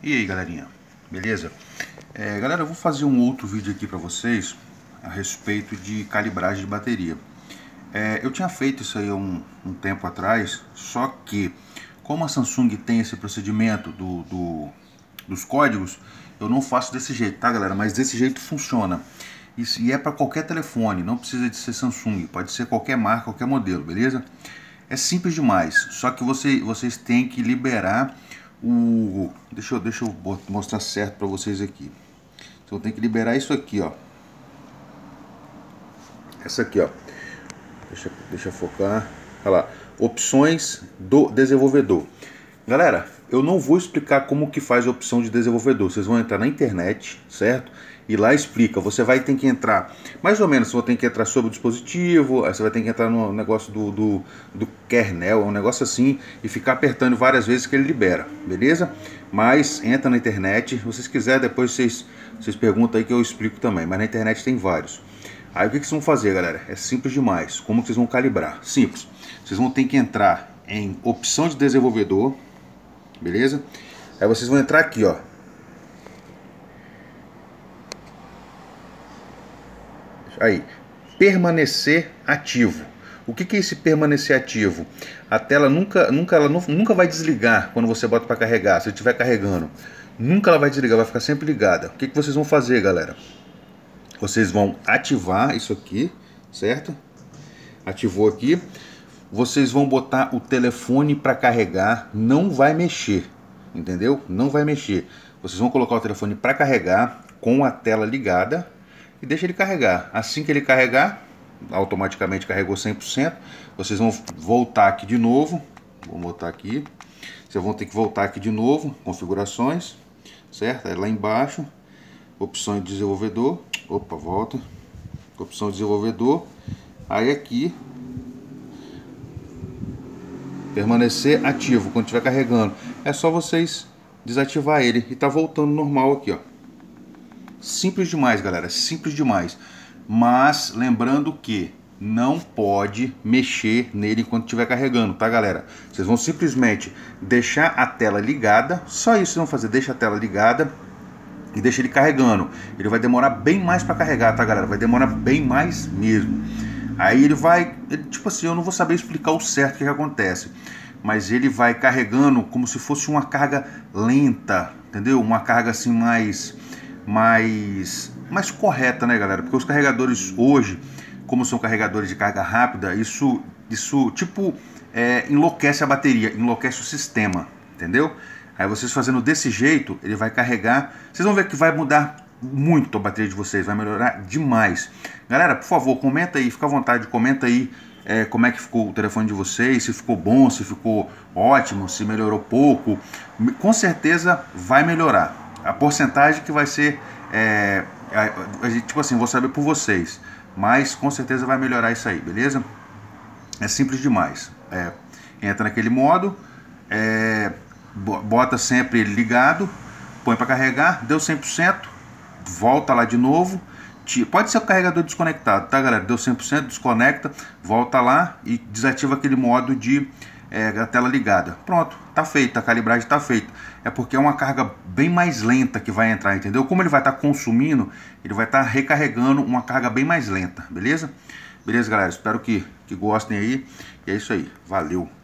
E aí, galerinha, beleza? Galera, eu vou fazer um outro vídeo aqui para vocês a respeito de calibragem de bateria. Eu tinha feito isso aí há um tempo atrás, só que como a Samsung tem esse procedimento dos códigos, eu não faço desse jeito, tá, galera? Mas desse jeito funciona. Isso, e é para qualquer telefone, não precisa de ser Samsung, pode ser qualquer marca, qualquer modelo, beleza? É simples demais, só que vocês têm que liberar o... Deixa eu mostrar certo para vocês aqui. Então tem que liberar isso aqui, ó. Essa aqui, ó. Deixa eu focar. Olha lá. Opções do desenvolvedor. Galera, eu não vou explicar como que faz a opção de desenvolvedor. Vocês vão entrar na internet, certo? E lá explica. Você vai ter que entrar, mais ou menos, você vai ter que entrar sobre o dispositivo, aí você vai ter que entrar no negócio do kernel, um negócio assim, e ficar apertando várias vezes que ele libera, beleza? Mas entra na internet, se vocês quiserem, depois vocês perguntam aí que eu explico também, mas na internet tem vários. Aí o que vocês vão fazer, galera? É simples demais. Como que vocês vão calibrar? Simples. Vocês vão ter que entrar em opção de desenvolvedor, beleza? Aí vocês vão entrar aqui, ó. Aí, permanecer ativo. O que é esse permanecer ativo? A tela nunca vai desligar quando você bota para carregar, se estiver carregando. Nunca ela vai desligar, vai ficar sempre ligada. O que vocês vão fazer, galera? Vocês vão ativar isso aqui, certo? Ativou aqui. Vocês vão botar o telefone para carregar, não vai mexer, entendeu? Não vai mexer. Vocês vão colocar o telefone para carregar com a tela ligada e deixa ele carregar. Assim que ele carregar, automaticamente carregou 100%. Vocês vão voltar aqui de novo. Vou botar aqui. Vocês vão ter que voltar aqui de novo, configurações, certo? Aí lá embaixo, opção de desenvolvedor. Opa, volta. Opção de desenvolvedor. Aí aqui, permanecer ativo quando estiver carregando. É só vocês desativar ele e tá voltando normal aqui, ó. Simples demais, galera, simples demais. Mas lembrando que não pode mexer nele enquanto estiver carregando, tá, galera? Vocês vão simplesmente deixar a tela ligada, só isso vocês vão fazer, deixa a tela ligada e deixa ele carregando. Ele vai demorar bem mais para carregar, tá, galera? Vai demorar bem mais mesmo. Aí tipo assim, eu não vou saber explicar o certo que acontece, mas ele vai carregando como se fosse uma carga lenta, entendeu? Uma carga assim mais correta, né, galera? Porque os carregadores hoje, como são carregadores de carga rápida, isso tipo enlouquece a bateria, enlouquece o sistema, entendeu? Aí vocês fazendo desse jeito, ele vai carregar. Vocês vão ver que vai mudar muito a bateria de vocês, vai melhorar demais. Galera, por favor, comenta aí, fica à vontade, comenta aí como é que ficou o telefone de vocês, se ficou bom, se ficou ótimo, se melhorou pouco. Com certeza vai melhorar. A porcentagem que vai ser, tipo assim, vou saber por vocês, mas com certeza vai melhorar isso aí, beleza? É simples demais. Entra naquele modo, bota sempre ele ligado, põe para carregar, deu 100%, volta lá de novo. Pode ser o carregador desconectado, tá, galera? Deu 100%, desconecta, volta lá e desativa aquele modo de a tela ligada. Pronto, tá feito, a calibragem tá feita. É porque é uma carga bem mais lenta que vai entrar, entendeu? Como ele vai estar consumindo, ele vai estar recarregando uma carga bem mais lenta, beleza? Beleza, galera? Espero que gostem aí. E é isso aí. Valeu!